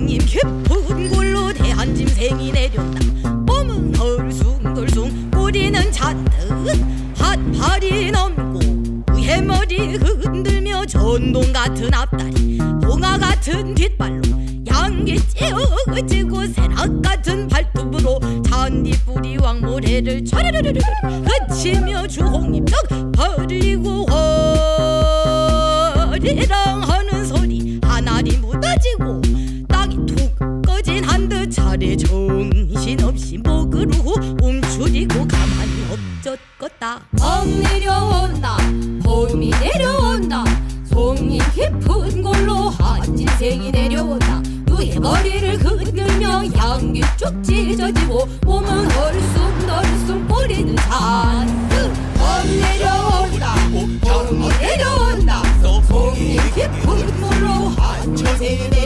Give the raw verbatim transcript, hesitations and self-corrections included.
송님 깊은 골로 대한 짐승이 내렸다. 몸은 덜숭덜숭 꼬리는 잔뜩 핫팔이 넘고 위에 머리 흔들며 전동 같은 앞다리 봉화 같은 뒷발로 양기 찌어지고 새낙 같은 발톱으로 잔디뿌리 왕모래를 촤르르르르 그치며 주홍잎 떡 벌리고 허리랑 하는 소리 하나리 묻어지고 땅이 툭 꺼진 한듯 차례 정신없이 목으로 움츠리고 가만히 엎젖겄다. 멍 내려온다 봄이 내려온다 송이 깊은 골로 한 짐승이 내려온다. 누의 머리를 흔들며 양귀 쭉 찢어지고 몸은 헐쑥덜쑥 꼬리는 잔뜩. 멍 내려온다 봄이 내려온다 송이 깊은 골로 한 짐승이 내려온다.